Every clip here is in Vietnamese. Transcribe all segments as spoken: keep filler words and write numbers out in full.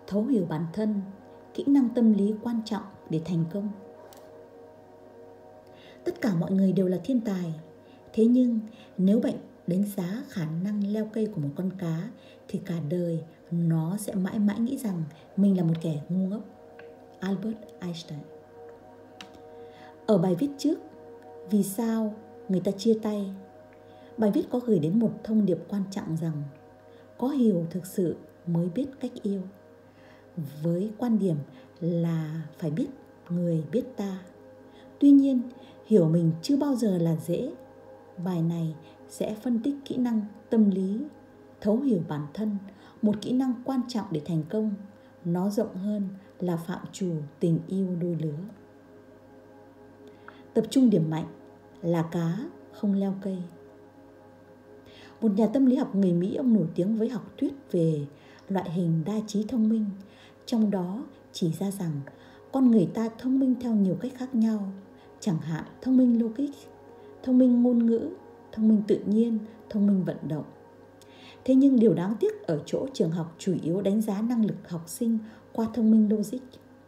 Thấu hiểu bản thân, kỹ năng tâm lý quan trọng để thành công. Tất cả mọi người đều là thiên tài. Thế nhưng nếu bạn đánh giá khả năng leo cây của một con cá thì cả đời nó sẽ mãi mãi nghĩ rằng mình là một kẻ ngu ngốc. Albert Einstein. Ở bài viết trước, Vì sao người ta chia tay, bài viết có gửi đến một thông điệp quan trọng rằng có hiểu thực sự mới biết cách yêu. Với quan điểm là phải biết người biết ta. Tuy nhiên, hiểu mình chưa bao giờ là dễ. Bài này sẽ phân tích kỹ năng tâm lý, thấu hiểu bản thân, một kỹ năng quan trọng để thành công. Nó rộng hơn là phạm trù tình yêu đôi lứa. Tập trung điểm mạnh là cá không leo cây. Một nhà tâm lý học người Mỹ, ông nổi tiếng với học thuyết về loại hình đa trí thông minh, trong đó chỉ ra rằng con người ta thông minh theo nhiều cách khác nhau, chẳng hạn thông minh logic, thông minh ngôn ngữ, thông minh tự nhiên, thông minh vận động. Thế nhưng điều đáng tiếc ở chỗ trường học chủ yếu đánh giá năng lực học sinh qua thông minh logic.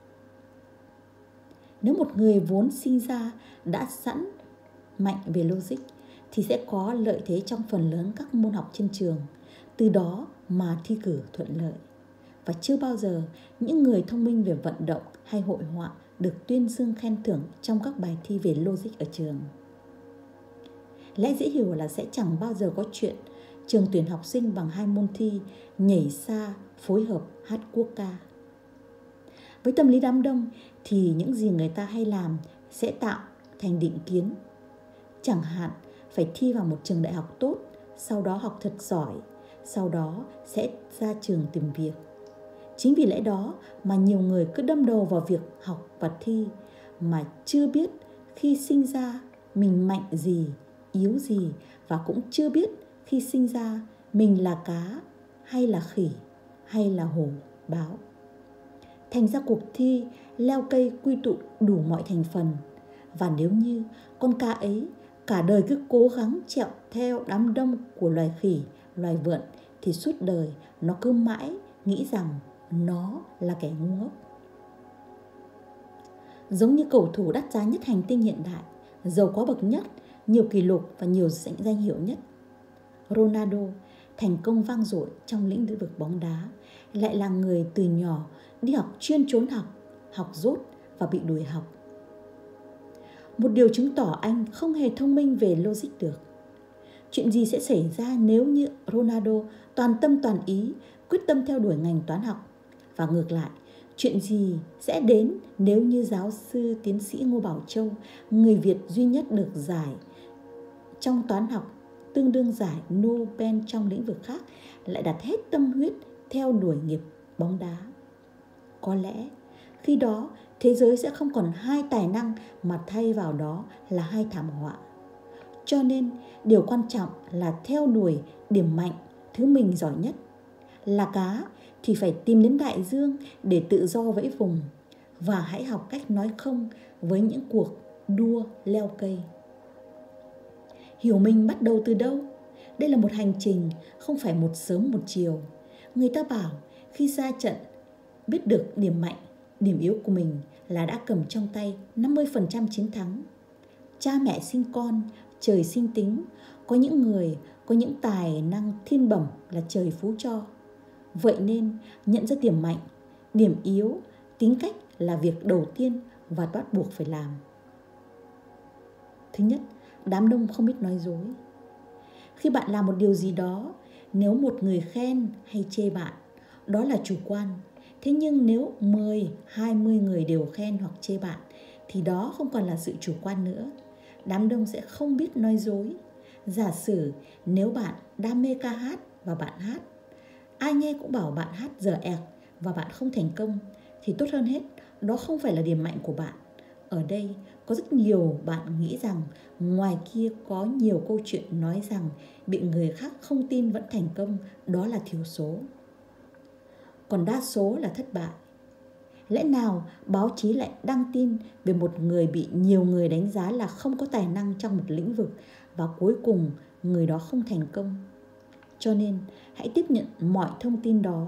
Nếu một người vốn sinh ra đã sẵn mạnh về logic thì sẽ có lợi thế trong phần lớn các môn học trên trường, từ đó mà thi cử thuận lợi. Và chưa bao giờ những người thông minh về vận động hay hội họa được tuyên dương khen thưởng trong các bài thi về logic ở trường. Lẽ dễ hiểu là sẽ chẳng bao giờ có chuyện trường tuyển học sinh bằng hai môn thi nhảy xa, phối hợp, hát quốc ca. Với tâm lý đám đông thì những gì người ta hay làm sẽ tạo thành định kiến. Chẳng hạn phải thi vào một trường đại học tốt, sau đó học thật giỏi, sau đó sẽ ra trường tìm việc. Chính vì lẽ đó mà nhiều người cứ đâm đầu vào việc học và thi mà chưa biết khi sinh ra mình mạnh gì, yếu gì, và cũng chưa biết khi sinh ra mình là cá hay là khỉ hay là hổ báo. Thành ra cuộc thi leo cây quy tụ đủ mọi thành phần. Và nếu như con cá ấy cả đời cứ cố gắng trèo theo đám đông của loài khỉ, loài vượn thì suốt đời nó cứ mãi nghĩ rằng nó là kẻ ngu ngốc. Giống như cầu thủ đắt giá nhất hành tinh hiện đại, giàu có bậc nhất, nhiều kỷ lục và nhiều danh hiệu nhất, Ronaldo thành công vang dội trong lĩnh vực bóng đá, lại là người từ nhỏ đi học chuyên trốn học, học dốt và bị đuổi học. Một điều chứng tỏ anh không hề thông minh về logic được. Chuyện gì sẽ xảy ra nếu như Ronaldo toàn tâm toàn ý quyết tâm theo đuổi ngành toán học? Và ngược lại, chuyện gì sẽ đến nếu như giáo sư tiến sĩ Ngô Bảo Châu, người Việt duy nhất được giải trong toán học, tương đương giải Nobel trong lĩnh vực khác, lại đặt hết tâm huyết theo đuổi nghiệp bóng đá? Có lẽ khi đó thế giới sẽ không còn hai tài năng mà thay vào đó là hai thảm họa. Cho nên điều quan trọng là theo đuổi điểm mạnh, thứ mình giỏi nhất. Là cá thì phải tìm đến đại dương để tự do vẫy vùng, và hãy học cách nói không với những cuộc đua leo cây. Hiểu mình bắt đầu từ đâu? Đây là một hành trình, không phải một sớm một chiều. Người ta bảo khi ra trận, biết được điểm mạnh, điểm yếu của mình là đã cầm trong tay năm mươi phần trăm chiến thắng. Cha mẹ sinh con, trời sinh tính. Có những người có những tài năng thiên bẩm là trời phú cho. Vậy nên nhận ra điểm mạnh, điểm yếu, tính cách là việc đầu tiên và bắt buộc phải làm. Thứ nhất, đám đông không biết nói dối. Khi bạn làm một điều gì đó, nếu một người khen hay chê bạn, đó là chủ quan. Thế nhưng nếu mười, hai mươi người đều khen hoặc chê bạn thì đó không còn là sự chủ quan nữa. Đám đông sẽ không biết nói dối. Giả sử nếu bạn đam mê ca hát và bạn hát, ai nghe cũng bảo bạn hát dở ẹc và bạn không thành công, thì tốt hơn hết, đó không phải là điểm mạnh của bạn. Ở đây có rất nhiều bạn nghĩ rằng ngoài kia có nhiều câu chuyện nói rằng bị người khác không tin vẫn thành công, đó là thiểu số. Còn đa số là thất bại. Lẽ nào báo chí lại đăng tin về một người bị nhiều người đánh giá là không có tài năng trong một lĩnh vực và cuối cùng người đó không thành công? Cho nên hãy tiếp nhận mọi thông tin đó,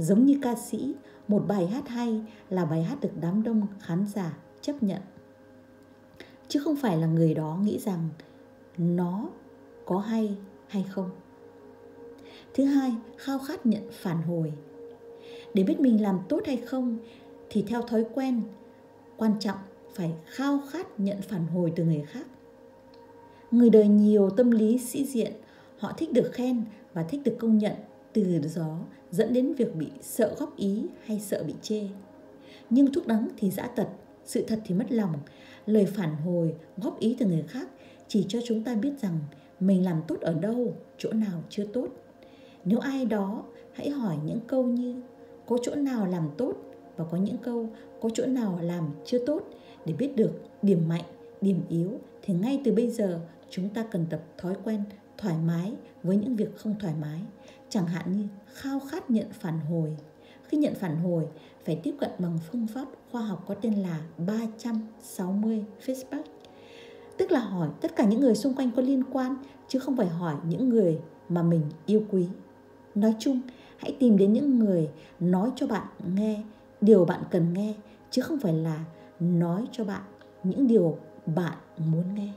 Giống như ca sĩ, một bài hát hay là bài hát được đám đông khán giả chấp nhận, chứ không phải là người đó nghĩ rằng nó có hay hay không. Thứ hai, khao khát nhận phản hồi. Để biết mình làm tốt hay không thì theo thói quen, quan trọng phải khao khát nhận phản hồi từ người khác. Người đời nhiều tâm lý sĩ diện, họ thích được khen và thích được công nhận, từ đó dẫn đến việc bị sợ góp ý hay sợ bị chê. Nhưng thuốc đắng thì dã tật, sự thật thì mất lòng. Lời phản hồi, góp ý từ người khác chỉ cho chúng ta biết rằng mình làm tốt ở đâu, chỗ nào chưa tốt. Nếu ai đó hãy hỏi những câu như có chỗ nào làm tốt và có những câu có chỗ nào làm chưa tốt để biết được điểm mạnh, điểm yếu, thì ngay từ bây giờ chúng ta cần tập thói quen thoải mái với những việc không thoải mái. Chẳng hạn như khao khát nhận phản hồi. Khi nhận phản hồi, phải tiếp cận bằng phương pháp khoa học có tên là ba trăm sáu mươi feedback. Tức là hỏi tất cả những người xung quanh có liên quan, chứ không phải hỏi những người mà mình yêu quý. Nói chung, hãy tìm đến những người nói cho bạn nghe điều bạn cần nghe, chứ không phải là nói cho bạn những điều bạn muốn nghe.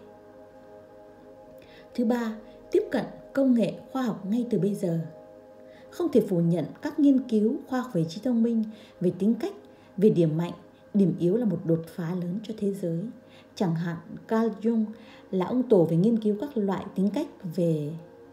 Thứ ba, tiếp cận công nghệ khoa học ngay từ bây giờ. Không thể phủ nhận các nghiên cứu khoa học về trí thông minh, về tính cách, về điểm mạnh, điểm yếu là một đột phá lớn cho thế giới. Chẳng hạn Carl Jung là ông tổ về nghiên cứu các loại tính cách về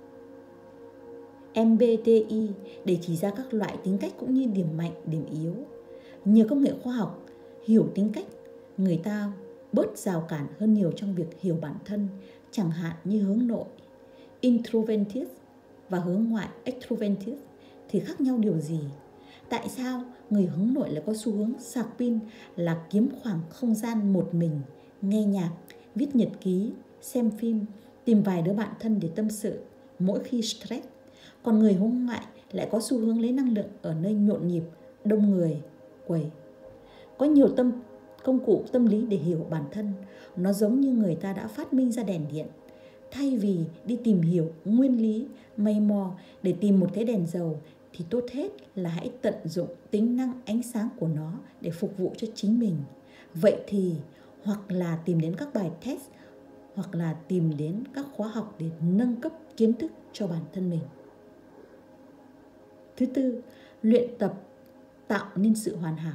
em bê tê i để chỉ ra các loại tính cách cũng như điểm mạnh, điểm yếu. Nhờ công nghệ khoa học hiểu tính cách, người ta bớt rào cản hơn nhiều trong việc hiểu bản thân, chẳng hạn như hướng nội introverted và hướng ngoại extroverted thì khác nhau điều gì? Tại sao người hướng nội lại có xu hướng sạc pin là kiếm khoảng không gian một mình, nghe nhạc, viết nhật ký, xem phim, tìm vài đứa bạn thân để tâm sự mỗi khi stress? Còn người hướng ngoại lại có xu hướng lấy năng lượng ở nơi nhộn nhịp, đông người, quầy. Có nhiều tâm công cụ tâm lý để hiểu bản thân. Nó giống như người ta đã phát minh ra đèn điện. Thay vì đi tìm hiểu nguyên lý, mày mò để tìm một cái đèn dầu, thì tốt hết là hãy tận dụng tính năng ánh sáng của nó để phục vụ cho chính mình. Vậy thì hoặc là tìm đến các bài test, hoặc là tìm đến các khóa học để nâng cấp kiến thức cho bản thân mình. Thứ tư, luyện tập tạo nên sự hoàn hảo.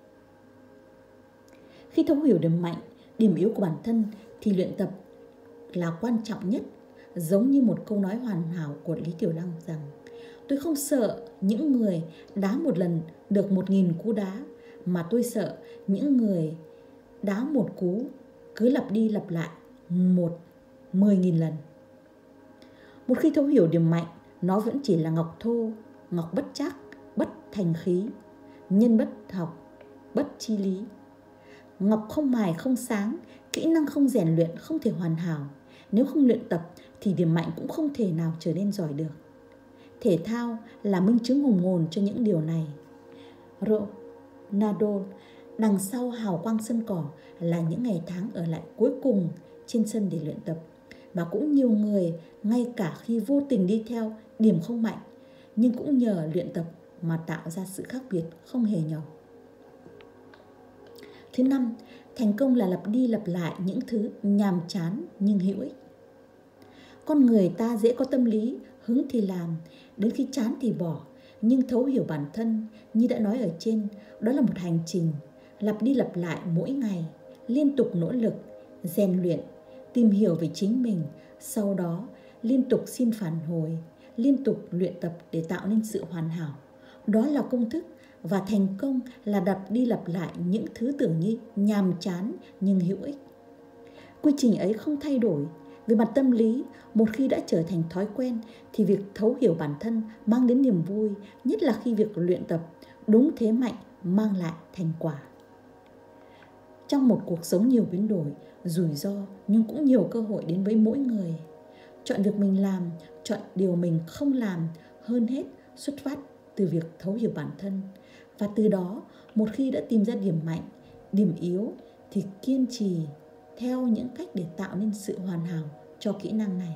Khi thấu hiểu điểm mạnh, điểm yếu của bản thân thì luyện tập là quan trọng nhất. Giống như một câu nói hoàn hảo của Lý Tiểu Lăng rằng: tôi không sợ những người đá một lần được một nghìn cú đá, mà tôi sợ những người đá một cú cứ lặp đi lặp lại một mười nghìn lần. Một khi thấu hiểu điểm mạnh, nó vẫn chỉ là ngọc thô, ngọc bất trắc, bất thành khí, nhân bất học, bất chi lý. Ngọc không mài không sáng, kỹ năng không rèn luyện không thể hoàn hảo. Nếu không luyện tập thì điểm mạnh cũng không thể nào trở nên giỏi được. Thể thao là minh chứng hùng hồn cho những điều này. Ronaldo đằng sau hào quang sân cỏ là những ngày tháng ở lại cuối cùng trên sân để luyện tập. Và cũng nhiều người ngay cả khi vô tình đi theo điểm không mạnh, nhưng cũng nhờ luyện tập mà tạo ra sự khác biệt không hề nhỏ. Thứ năm, thành công là lặp đi lặp lại những thứ nhàm chán nhưng hữu ích. Con người ta dễ có tâm lý hứng thì làm, đến khi chán thì bỏ. Nhưng thấu hiểu bản thân, như đã nói ở trên, đó là một hành trình lặp đi lặp lại mỗi ngày, liên tục nỗ lực, rèn luyện, tìm hiểu về chính mình, sau đó liên tục xin phản hồi, liên tục luyện tập để tạo nên sự hoàn hảo. Đó là công thức, và thành công là lặp đi lặp lại những thứ tưởng như nhàm chán nhưng hữu ích. Quy trình ấy không thay đổi. Về mặt tâm lý, một khi đã trở thành thói quen thì việc thấu hiểu bản thân mang đến niềm vui, nhất là khi việc luyện tập đúng thế mạnh mang lại thành quả. Trong một cuộc sống nhiều biến đổi, rủi ro nhưng cũng nhiều cơ hội đến với mỗi người. Chọn việc mình làm, chọn điều mình không làm, hơn hết xuất phát từ việc thấu hiểu bản thân. Và từ đó, một khi đã tìm ra điểm mạnh, điểm yếu thì kiên trì theo những cách để tạo nên sự hoàn hảo cho kỹ năng này.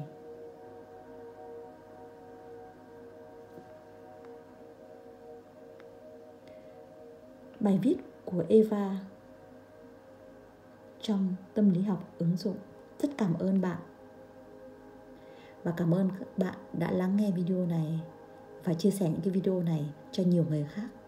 bài viết của Eva trong tâm lý học ứng dụng. Rất cảm ơn bạn. Và cảm ơn các bạn đã lắng nghe video này và chia sẻ những cái video này cho nhiều người khác.